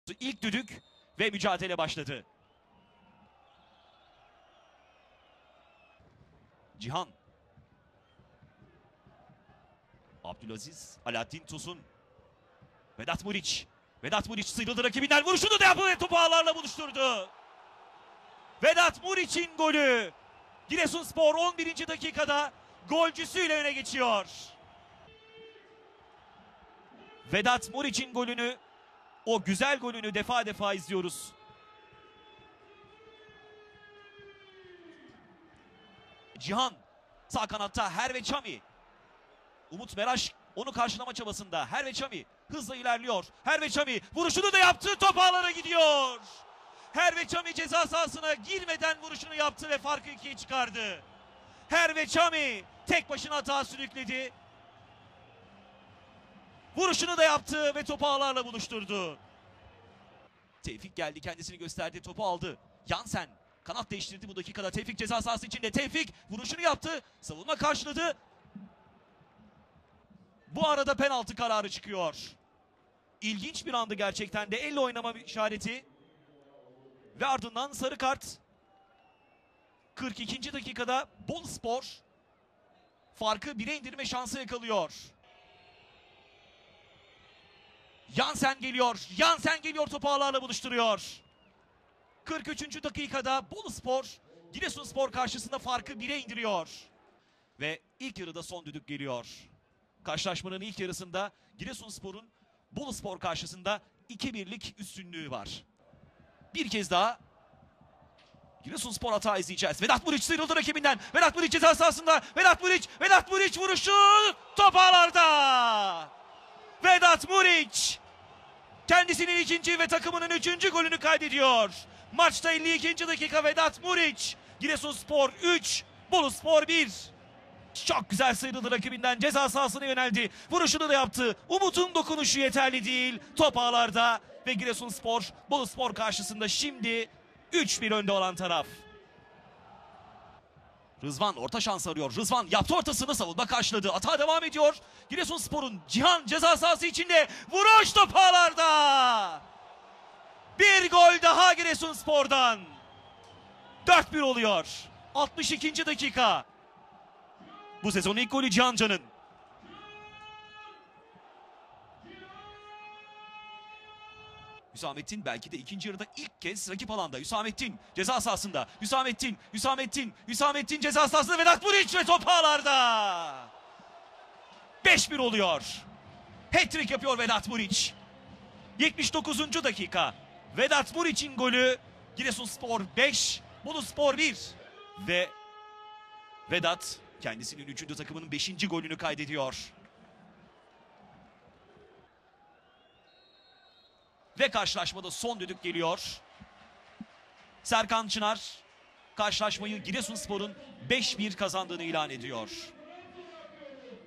İlk düdük ve mücadele başladı. Cihan. Abdülaziz, Alaaddin Tosun. Vedat Muriç. Vedat Muriç sıyrıldı rakibinden, vuruşunu da yaptı ve topu ağlarla buluşturdu. Vedat Muriç'in golü. Giresunspor 11. dakikada golcüsüyle öne geçiyor. Vedat Muriç'in golünü, o güzel golünü defa defa izliyoruz. Cihan sağ kanatta, Herve Çami. Umut Meraş onu karşılama çabasında. Herve Çami hızla ilerliyor. Herve Çami vuruşunu da yaptı. Top ağlara gidiyor. Herve Çami ceza sahasına girmeden vuruşunu yaptı ve farkı 2'ye çıkardı. Herve Çami tek başına hata sürükledi. Vuruşunu da yaptı ve topu ağlarla buluşturdu. Tevfik geldi, kendisini gösterdi, topu aldı. Yansen kanat değiştirdi bu dakikada. Tevfik ceza sahası içinde. Tevfik vuruşunu yaptı. Savunma karşıladı. Bu arada penaltı kararı çıkıyor. İlginç bir andı gerçekten de, elle oynama işareti. Ve ardından sarı kart. 42. dakikada Boluspor farkı 1'e indirme şansı yakalıyor. Yansen geliyor. Yansen geliyor, topu ağlarla buluşturuyor. 43. dakikada Boluspor Giresunspor karşısında farkı 1'e indiriyor. Ve ilk yarıda son düdük geliyor. Karşılaşmanın ilk yarısında Giresunspor'un Boluspor karşısında 2-1'lik üstünlüğü var. Bir kez daha Giresunspor hata izleyeceğiz. Vedat Muriç sıyrıldı rakibinden. Vedat Muriç ceza sahasında. Vedat Muriç vuruşu top ağlarda. Vedat Muriç kendisinin ikinci ve takımının 3. golünü kaydediyor. Maçta 52. dakika Vedat Muriç. Giresunspor 3, Boluspor 1. Çok güzel sıyrıldı rakibinden, ceza sahasına yöneldi. Vuruşunu da yaptı. Umut'un dokunuşu yeterli değil. Top ağlarda ve Giresunspor Boluspor karşısında şimdi 3-1 önde olan taraf. Rızvan orta şans arıyor. Rızvan yaptı ortasını, savunma karşıladı. Hata devam ediyor. Giresunspor'un Cihan ceza sahası içinde. Vuruş top ağlarda. Bir gol daha Giresunspor'dan. 4-1 oluyor. 62. dakika. Bu sezonun ilk golü Cihan Can'ın. Hüsamettin belki de ikinci yarıda ilk kez rakip alanda. Hüsamettin ceza sahasında. Hüsamettin ceza sahasında. Vedat Muriç ve top ağlarda. 5-1 oluyor. Hat-trick yapıyor Vedat Muriç. 79. dakika. Vedat Muriç'in golü. Giresunspor 5, Boluspor 1. Ve Vedat kendisinin 3. takımının 5. golünü kaydediyor. Ve karşılaşmada son düdük geliyor. Serkan Çınar karşılaşmayı Giresunspor'un 5-1 kazandığını ilan ediyor.